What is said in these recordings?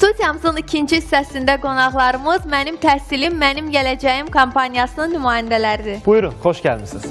Studiyamızın ikinci hissəsində qonaqlarımız Mənim Təhsilim, Mənim Gələcəyim kampaniyasının nümayəndələridir. Buyurun, xoş gəlmişsiniz.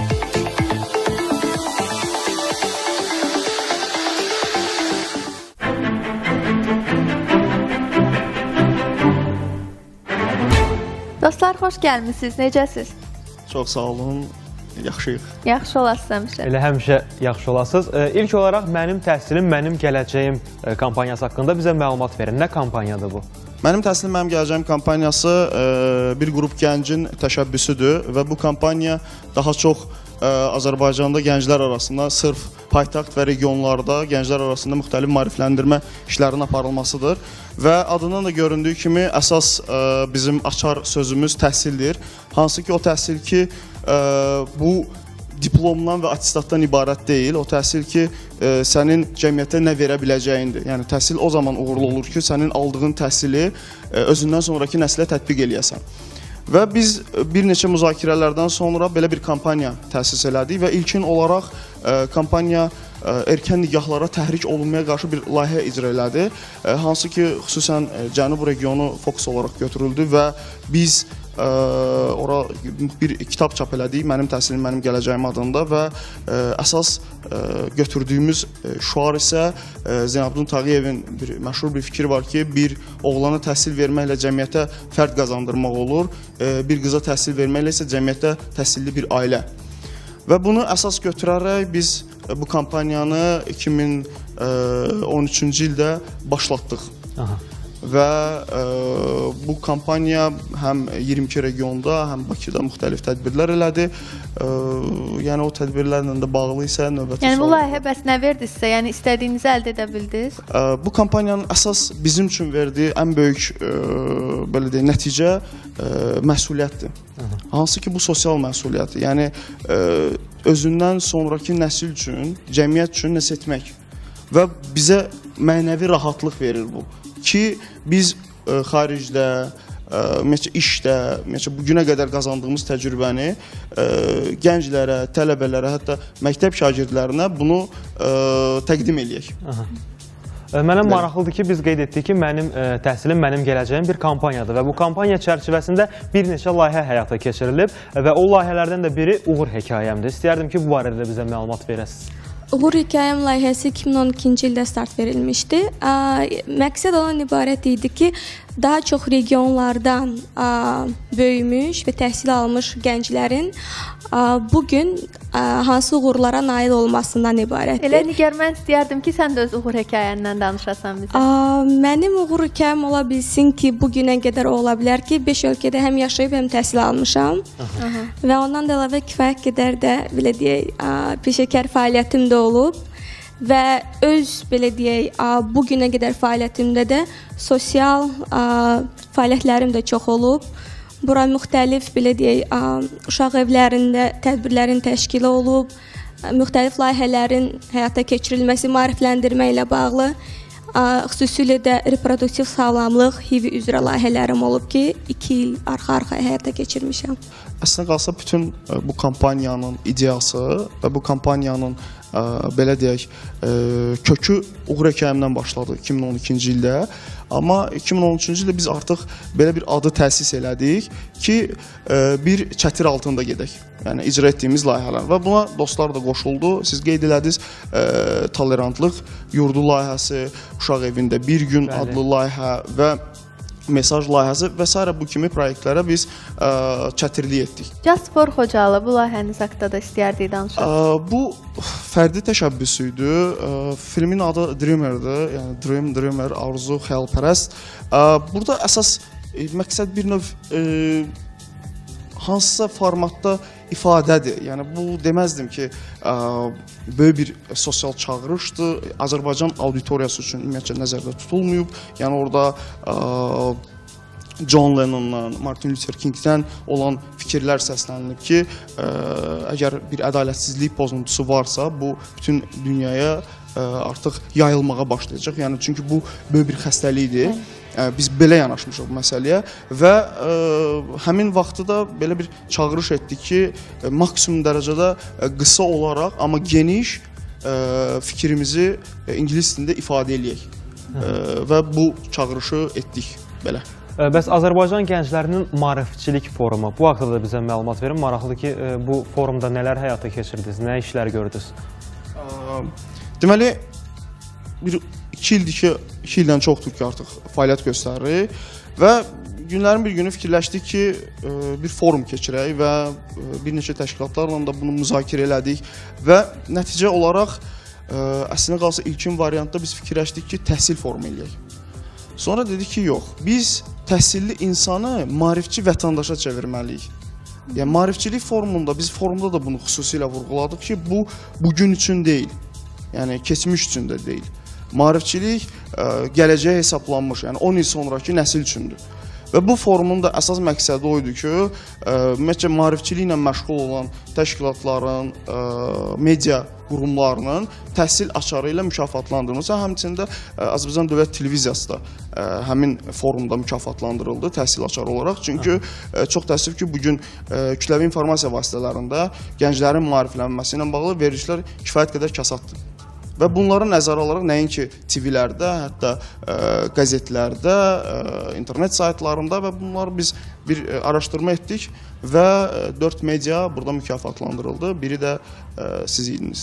Dostlar, xoş gəlmişsiniz. Necəsiz? Çox sağ olun, yaxşıyıq. Yaxşı olasınız həmişə. Elə həmişə yaxşı olasınız. İlk olaraq Mənim Təhsilim, Mənim Gələcəyim kampaniyası haqqında bizə məlumat verin. Nə kampaniyadır bu? Mənim Təhsilim, Mənim Gələcəyim kampaniyası bir qrup gəncin təşəbbüsüdür və bu kampaniya daha çox Azərbaycanda gənclər arasında sırf paytaxt və regionlarda gənclər arasında müxtəlif maarifləndirmə işlərinin aparılmasıdır. Və adından da göründüyü kimi əsas bizim açar sözümüz təhsildir. Hansı ki o təhsil ki bu diplomdan və attestatdan ibarət deyil. O təhsil ki sənin cəmiyyətə nə verə biləcəyindir. Yəni təhsil o zaman uğurlu olur ki, sənin aldığın təhsili özündən sonraki nəslə tətbiq eləyəsən. Və biz bir neçə müzakirələrdən sonra belə bir kampaniya təsis elədik və ilkin olaraq kampaniya erkən nikahlara təhrik olunmaya qarşı bir layihə icra elədi. Hansı ki, xüsusən Cənub regionu fokus olaraq götürüldü və biz ora bir kitab çap elədik, Mənim Təhsilim, Mənim Gələcəyim adında və əsas götürdüyümüz şuar isə Zeynalabdin Tağıyevin məşhur bir fikri var ki, bir oğlana təhsil verməklə cəmiyyətə fərd qazandırmaq olur, bir qıza təhsil verməklə isə cəmiyyətə təhsilli bir ailə. Və bunu əsas götürərək biz bu kampaniyanı 2013-cü ildə başlatdıq. Aha. Və bu kampaniya həm 22 regionda, həm Bakıda müxtəlif tədbirlər elədi. Yəni o tədbirlərlə də bağlı isə növbəti Yəni bu layihə bəs nə verdi sizə? Yəni istədiyinizi əldə edə bildiniz? Bu kampaniyanın əsas bizim üçün verdiyi ən böyük belə deyək, nəticə məsuliyyətdir. Hansı ki bu sosial məsuliyyətdir. Yəni özündən sonraki nəsil üçün, cəmiyyət üçün nəsə etmək və bizə mənəvi rahatlıq verir bu. Ki biz xaricdə, işdə, bugünə qədər qazandığımız təcrübəni gənclərə, tələbələrə, hətta məktəb şagirdlərinə bunu təqdim eləyək. Mənə maraqlıdır ki, biz qeyd etdik ki, Mənim Təhsilim, Mənim Gələcəyim bir kampaniyadır və bu kampaniya çərçivəsində bir neçə layihə həyata keçirilib və o layihələrdən də biri Uğur Hekayəmdir. İstəyərdim ki, bu barədə bizə məlumat verəsiniz. Uğur Hekayəm layihəsi 2012-ci ildə start verilmişdi. Məqsəd ondan ibarət idi ki, daha çox regionlardan böyümüş və təhsil almış gənclərin bugün hansı uğurlara nail olmasından ibarətdir. Elə Nigar, mən istəyərdim ki, sən də öz uğur hekayəndən danışasan bizə. Mənim uğur hekayəm ola bilsin ki, bugünə qədər ola bilər ki, 5 ölkədə həm yaşayıb, həm təhsil almışam. Və ondan da əlavə kifayət qədər də, belə deyək, peşəkar fəaliyyətim də olub. Və öz, belə deyək, bugünə qədər fəaliyyətimdə də sosial fəaliyyətlərim də çox olub. Bura müxtəlif, belə deyək, uşaq evlərində tədbirlərin təşkili olub, müxtəlif layihələrin həyata keçirilməsi, maarifləndirmə ilə bağlı, xüsusilə də reproduktiv sağlamlıq, HIV üzrə layihələrim olub ki, 2 il arxa-arxaya həyata keçirmişəm. Əslində qalsa bütün bu kampaniyanın ideyası və bu kampaniyanın belə deyək, kökü Uğur Hekayəmdən başladı 2012-ci ildə. Amma 2013-cü ildə biz artıq belə bir adı təsis elədik ki, bir çətir altında gedək. Yəni icra etdiyimiz layihələr və buna dostlar da qoşuldu. Siz qeyd elədiniz, tolerantlıq yurdu layihəsi, uşaq evində bir gün adlı layihə və mesaj layihəsi və s. bu kimi proyektlərə biz çətirlik etdik. Just for Xocalı bu layihəniz haqqında da istəyərdik danışaq. Bu fərdi təşəbbüsü idi. Filmin adı Dreamer-dır. Yəni Dreamer, arzu, xəyalpərəst. Burada əsas məqsəd bir növ hansısa formatda ifadədir. Yəni bu deməzdim ki, böyük bir sosial çağırışdır. Azərbaycan auditoriyası üçün ümumiyyətcə nəzərdə tutulmayıb. Yəni orada John Lennon'dan, Martin Luther King'dən olan fikirlər səslənilib ki, əgər bir ədalətsizlik pozuntusu varsa, bu bütün dünyaya artıq yayılmağa başlayacaq. Yəni çünki bu böyük bir xəstəlikdir. Biz belə yanaşmışıq bu məsələyə və həmin vaxtı da belə bir çağırış etdik ki, maksimum dərəcədə qısa olaraq, amma geniş fikrimizi ingilis dilində ifadə eləyək. və bu çağırışı etdik belə. Bəs Azərbaycan gənclərinin maarifçilik forumu, bu haqqda da bizə məlumat verin. Maraqlıdır ki, bu forumda nələr həyata keçirdiniz, nə işlər gördünüz? Deməli, 2 ildir ki, 2 ildən çoxdur ki, artıq fəaliyyət göstəririk və günlərin bir günü fikirləşdik ki, bir forum keçirək və bir neçə təşkilatlarla da bunu müzakirə elədik və nəticə olaraq əslində qalsa ilkin variantda biz fikirləşdik ki, təhsil forumu eləyək. Sonra dedik ki, yox, biz təhsilli insanı maarifçi vətəndaşa çevirməliyik. Yəni, maarifçilik forumunda, biz forumda da bunu xüsusilə vurğuladıq ki, bu, bugün üçün deyil, yəni keçmiş üçün də deyil. Maarifçilik gələcəyə hesablanmış, yəni 10 il sonraki nəsil üçündür. Və bu forumun da əsas məqsədi o idi ki, ümumiyyətcə maarifçiliklə məşğul olan təşkilatların, media qurumlarının təhsil açarı ilə mükafatlandırılması, həmçində Azərbaycan Dövlət Televiziyası da həmin forumda mükafatlandırıldı təhsil açarı olaraq. Çünki çox təəssüf ki, bugün kütləvi informasiya vasitələrində gənclərin maariflənməsi ilə bağlı verilişlər kifayət qədər kasaddır. Və bunları nəzərə alaraq nəinki TV-lərdə, hətta qəzetlərdə, internet saytlarında və bunları biz bir araşdırma etdik və 4 media burada mükafatlandırıldı. Biri də siz idiniz.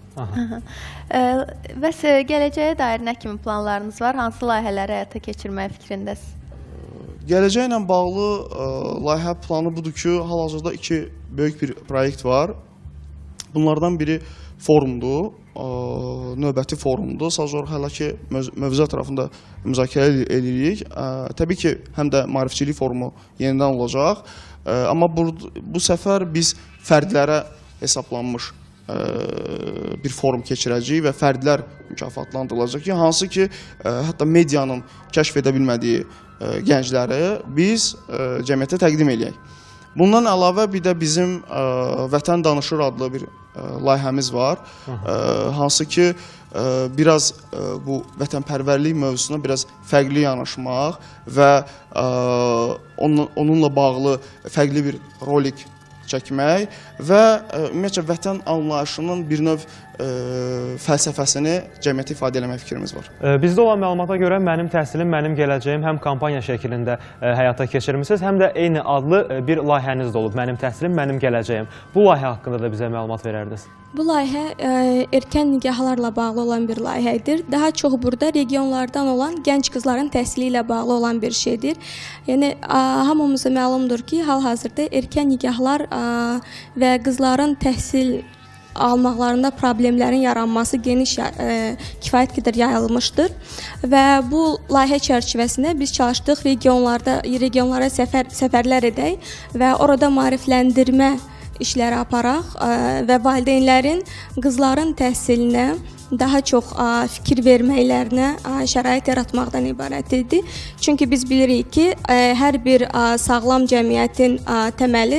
Bəs gələcəyə dair nə kimi planlarınız var? Hansı layihələri həyata keçirməyə fikrindəsiniz? Gələcəklə bağlı layihə planı budur ki, hal-hazırda 2 böyük bir proyekt var. Bunlardan biri forumdur. Növbəti forumdur. Sadəcə olaraq hələ ki, mövzu ətrafında müzakirə edirik. Təbii ki, həm də maarifçilik forumu yenidən olacaq. Amma bu səfər biz fərdlərə hesablanmış bir forum keçirəcəyik və fərdlər mükafatlandırılacaq ki, hansı ki, hətta medianın kəşf edə bilmədiyi gəncləri biz cəmiyyətə təqdim eləyək. Bundan əlavə bir də bizim Vətən Danışır adlı bir layihəmiz var, hansı ki, biraz bu vətənpərvərlik mövzusuna biraz fərqli yanaşmaq və onunla bağlı fərqli bir rolik çəkmək və ümumiyyətcə vətən anlayışının bir növ fəlsəfəsini cəmiyyətə ifadə eləmək fikrimiz var. Bizdə olan məlumata görə Mənim Təhsilim, Mənim Gələcəyim həm kampaniya şəklində həyata keçirmişsiniz, həm də eyni adlı bir layihəniz də olub. Mənim Təhsilim, Mənim Gələcəyim. Bu layihə haqqında da bizə məlumat verərdiniz. Bu layihə erkən nikahlarla bağlı olan bir layihədir. Daha çox burada regionlardan olan gənc qızların təhsili ilə bağlı olan bir şeydir. Yəni, hamımıza məlumdur ki, hal-hazırda erkən nikahlar və qızların təhsil almaqlarında problemlərin yaranması geniş, kifayət qədər yayılmışdır və bu layihə çərçivəsində biz çalışdıq regionlara səfərlər edək və orada maarifləndirmə işləri aparaq və valideynlərin qızların təhsilinə daha çox fikir verməklərinə şərait yaratmaqdan ibarət idi. Çünki biz bilirik ki, hər bir sağlam cəmiyyətin təməli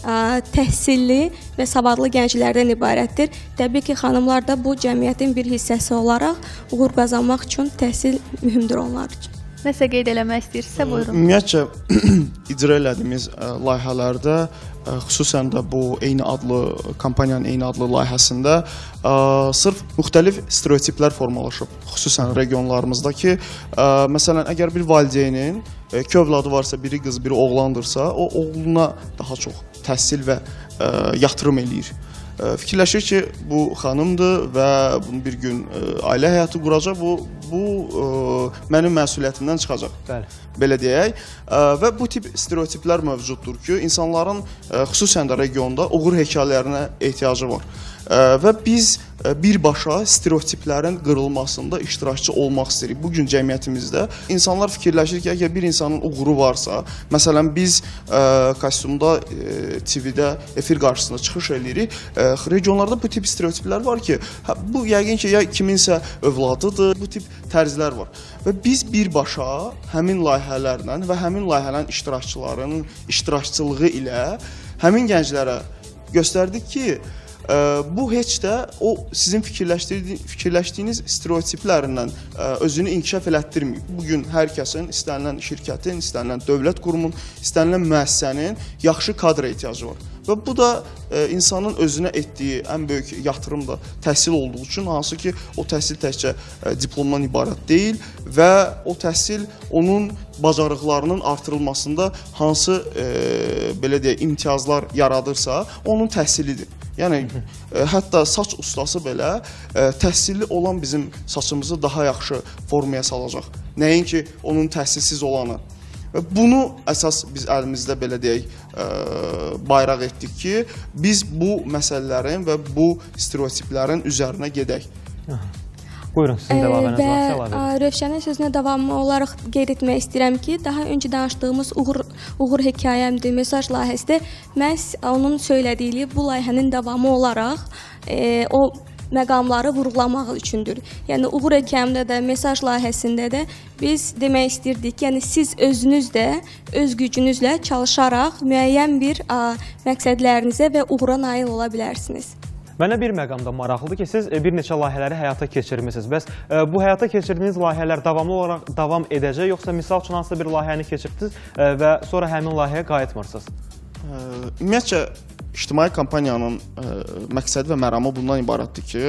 təhsilli və savadlı gənclərdən ibarətdir. Təbii ki, xanımlar da bu cəmiyyətin bir hissəsi olaraq uğur qazanmaq üçün təhsil mühümdür onlar üçün. Nəsə qeyd eləmək istəyirsə, buyurun. Ümumiyyətcə, icra elədiyimiz layihələrdə, xüsusən də bu kampaniyanın eyni adlı layihəsində sırf müxtəlif stereotiplər formalaşıb, xüsusən regionlarımızda ki, məsələn, əgər bir valideynin 2 övladı varsa, biri qız, biri oğlandırsa, o oğluna daha çox təhsil və yatırım eləyir. Fikirləşir ki, bu xanımdır və bunu bir gün ailə həyatı quracaq, bu mənim məsuliyyətimdən çıxacaq, belə deyək. Və bu tip stereotiplər mövcuddur ki, insanların xüsusən də regionda uğur hekayələrinə ehtiyacı var. Və biz birbaşa stereotiplərin qırılmasında iştirakçı olmaq istəyirik. Bugün cəmiyyətimizdə insanlar fikirləşir ki, əgər bir insanın uğuru varsa, məsələn, biz kostyumda, TV-də, efir qarşısında çıxış edirik, regionlarda bu tip stereotiplər var ki, bu yəqin ki, ya kiminsə övladıdır, bu tip tərzlər var. Və biz birbaşa həmin layihələrlə və həmin layihələrin iştirakçılarının iştirakçılığı ilə həmin gənclərə göstərdik ki, bu heç də o sizin fikirləşdiyiniz stereotiplərindən özünü inkişaf elətdirməyib. Bugün hər kəsin, istənilən şirkətin, istənilən dövlət qurumun, istənilən müəssisənin yaxşı kadra ehtiyacı var. Və bu da insanın özünə etdiyi ən böyük yatırım da təhsil olduğu üçün, hansı ki, o təhsil təkcə diplomdan ibarət deyil və o təhsil onun bacarıqlarının artırılmasında hansı belə deyək, imtiyazlar yaradırsa, onun təhsilidir. Yəni, hətta saç ustası belə təhsilli olan bizim saçımızı daha yaxşı formaya salacaq. Nəinki onun təhsilsiz olanı. Və bunu əsas biz əlimizdə belə deyək, bayraq etdik ki, biz bu məsələlərin və bu stereotiplərin üzərinə gedək. Buyurun, sizin dəvamınız varsa əlavə edin. Rövşənin sözünə davamlı olaraq qeyd etmək istəyirəm ki, daha öncə danışdığımız Uğur hekayəmdir, mesaj layihəsində məhz onun söylədiyi bu layihənin davamı olaraq o məqamları vurğulamaq üçündür. Yəni Uğur hekayəmdə də, mesaj layihəsində də biz demək istirdik ki, yəni siz özünüz də öz gücünüzlə çalışaraq müəyyən bir məqsədlərinizə və uğura nail ola bilərsiniz. Mənə bir məqamda maraqlıdır ki, siz bir neçə layihələri həyata keçirmişsiniz. Bəs bu həyata keçirdiyiniz layihələr davamlı olaraq davam edəcək, yoxsa misal üçün hansısa bir layihəni keçirdiniz və sonra həmin layihəyə qayıtmırsınız? Ümumiyyətcə, ictimai kampaniyanın məqsədi və məramı bundan ibarətdir ki,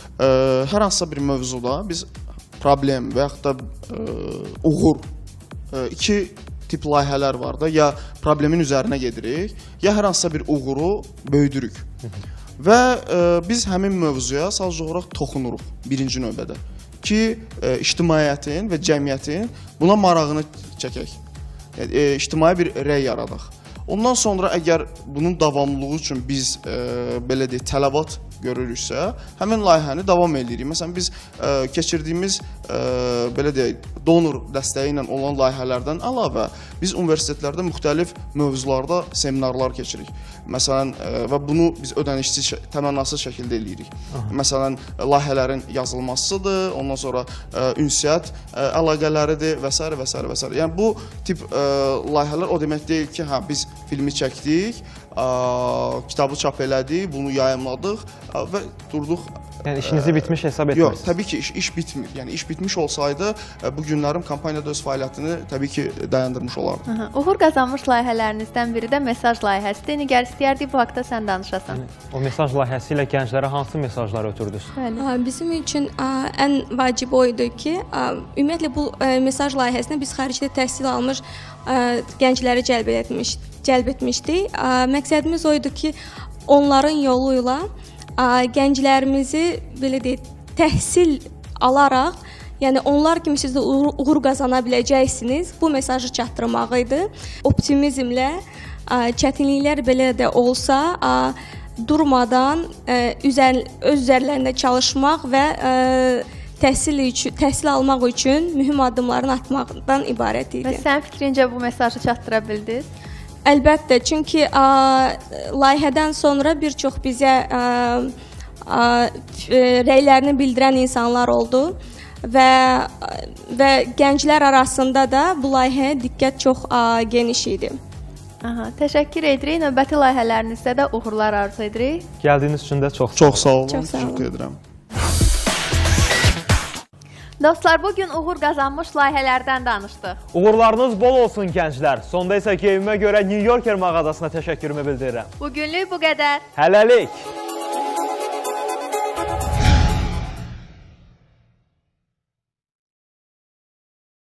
hər hansısa bir mövzuda biz problem və yaxud da uğur, iki tip layihələr var da, ya problemin üzərinə gedirik, ya hər hansısa bir uğuru böyüdürük. Və biz həmin mövzuya sadəcə olaraq toxunuruq birinci növbədə ki, ictimaiyyətin və cəmiyyətin buna marağını çəkək, ictimai bir rəy yaradaq. Ondan sonra əgər bunun davamlılığı üçün biz belə deyək, tələbat görürüksə, həmin layihəni davam edirik. Məsələn, biz keçirdiyimiz belə deyək, donor dəstəyi ilə olan layihələrdən əlavə biz universitetlərdə müxtəlif mövzularda seminarlar keçirik. Məsələn, və bunu biz ödənişsiz, təmənnasız şəkildə eləyirik. Məsələn, layihələrin yazılmasıdır, ondan sonra ünsiyyət əlaqələridir və s. və s. və s. Yəni, bu tip layihələr o demək deyil ki, hə, biz filmi çəkdik, kitabı çap elədik, bunu yayımladıq və durduq. Yəni, işinizi bitmiş hesab etmirsiniz? Yox, təbii ki, iş bitmir. Yəni, iş bitmiş olsaydı, bu günlərim kampaniyada öz fəaliyyətini təbii ki, dayandırmış olardı. Uğur qazanmış layihələrinizdən biri də mesaj layihəsidir. Nigar, istəyərdik bu haqda sən danışasan. O mesaj layihəsi ilə gənclərə hansı mesajlar ötürdünüz? Bizim üçün ən vacib o idi ki, ümumiyyətlə bu mesaj layihəsində biz xaricdə təhsil almış gəncləri cəlb etmişdik. Məqsədimiz o idi ki, onların yolu ilə gənclərimizi belə deyək, təhsil alaraq, yəni onlar kimi siz də uğur qazana biləcəksiniz, bu mesajı çatdırmaq idi. Optimizmlə, çətinliklər belə də olsa, durmadan öz üzərlərində çalışmaq və təhsil almaq üçün mühüm addımların atmaqdan ibarət idi. Və sənin fikrincə bu mesajı çatdıra bildiniz? Əlbəttə, çünki layihədən sonra bir çox bizə rəylərini bildirən insanlar oldu və gənclər arasında da bu layihəyə diqqət çox geniş idi. Təşəkkür edirik. Növbəti layihələrinizdə də uğurlar arzu edirik. Gəldiyiniz üçün də çox sağ olun. Təşəkkür edirəm. Dostlar, bugün uğur qazanmış layihələrdən danışdıq. Uğurlarınız bol olsun gənclər. Sonda isə keyfimə görə New Yorker mağazasına təşəkkürümü bildirirəm. Bugünlük bu qədər. Hələlik.